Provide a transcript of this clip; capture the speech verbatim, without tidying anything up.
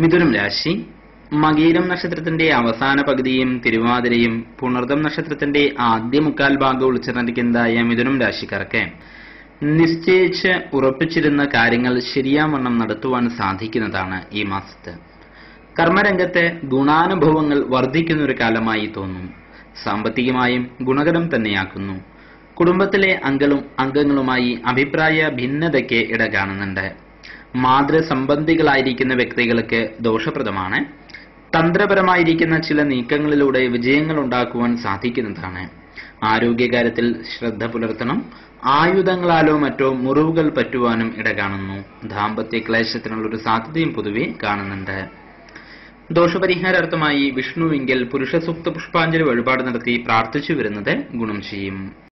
മിഥുനം രാശി. മകീരം നക്ഷത്രത്തിന്റെ അവസാന പകുതിയും തിരുവാതിരയും പുണർദം നക്ഷത്രത്തിന്റെ ആദ്യ മുക്കാൽ ഭാഗം ഉൾച്ചേർന്നിരിക്കുന്നതായ മിഥുനം രാശിക്കാർക്ക് നിശ്ചയിച്ച് ഉറപ്പിച്ചിരുന്ന കാര്യങ്ങൾ ശരിയാവണ്ണം നടത്തുവാൻ സാധിക്കുന്നതാണ് ഈ മാസത്ത്. കർമ്മരംഗത്ത് ഗുണാനുഭവങ്ങൾ വർദ്ധിക്കുന്ന ഒരു കാലമായി തോന്നും. സാമ്പത്തികമായും ഗുണകരം തന്നെയാക്കുന്നു. കുടുംബത്തിലെ അംഗങ്ങളും അംഗങ്ങളുമായി അഭിപ്രായ ഭിന്നതയ്ക്ക് ഇട കാണുന്നുണ്ട്. മാതൃസംബന്ധികളായിരിക്കുന്ന വ്യക്തികൾക്ക് ദോഷപ്രദമാണ്. തന്ത്രപരമായിരിക്കുന്ന ചില നീക്കങ്ങളിലൂടെ വിജയങ്ങൾ ഉണ്ടാക്കുവാൻ സാധിക്കുന്നതാണ്. ആരോഗ്യകാര്യത്തിൽ ശ്രദ്ധ പുലർത്തണം. ആയുധങ്ങളാലോ മറ്റോ മുറിവുകൾ പറ്റുവാനും ഇട കാണുന്നു. ദാമ്പത്യ ക്ലേശത്തിനുള്ളൊരു സാധ്യതയും പൊതുവെ കാണുന്നുണ്ട്. ദോഷപരിഹാരാർത്ഥമായി വിഷ്ണുവിങ്കിൽ പുരുഷസൂക്ത പുഷ്പാഞ്ജലി വഴിപാട് നടത്തി പ്രാർത്ഥിച്ചു വരുന്നത് ഗുണം ചെയ്യും.